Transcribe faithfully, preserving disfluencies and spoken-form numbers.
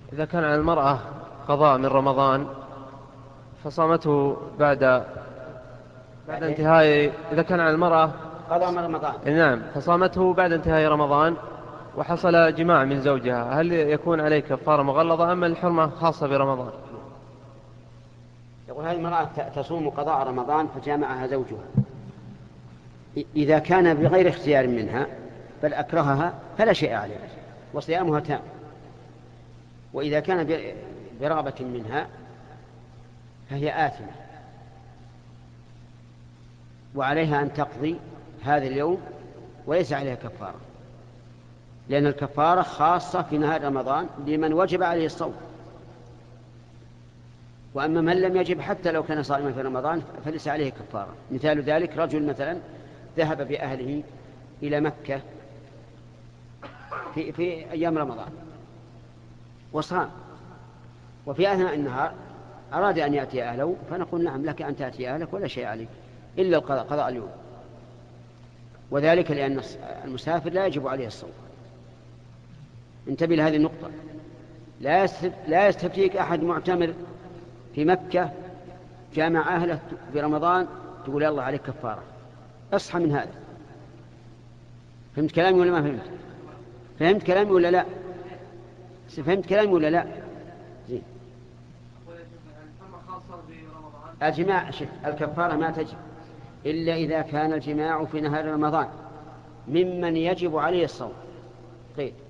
إذا كان على المرأة قضاء من رمضان فصامته بعد بعد انتهاء، إذا كان على المرأة قضاء من رمضان نعم فصامته بعد انتهاء رمضان وحصل جماع من زوجها، هل يكون عليه كفارة مغلظة أم الحرمة خاصة برمضان؟ يقول هذه المرأة تصوم قضاء رمضان فجامعها زوجها، إذا كان بغير اختيار منها بل أكرهها فلا شيء عليه وصيامها تام، وإذا كان برغبة منها فهي آثمة وعليها أن تقضي هذا اليوم وليس عليها كفارة، لأن الكفارة خاصة في نهار رمضان لمن وجب عليه الصوم، وأما من لم يجب حتى لو كان صائما في رمضان فليس عليه كفارة. مثال ذلك رجل مثلا ذهب بأهله إلى مكة في, في أيام رمضان وصام، وفي أثناء النهار أراد أن يأتي أهله فنقول نعم لك أن تأتي أهلك ولا شيء عليك إلا القضاء قضاء اليوم، وذلك لأن المسافر لا يجب عليه الصوم. انتبه لهذه النقطة، لا يستفتيك أحد معتمر في مكة جامع أهله برمضان تقول يا الله عليك كفارة، اصحى من هذا. فهمت كلامي ولا ما فهمت؟ فهمت كلامي ولا لا؟ فهمت كلامي ولا لا؟ زين. الجماع الكفارة ما تجب إلا إذا كان الجماع في نهار رمضان ممن يجب عليه الصوم. طيب.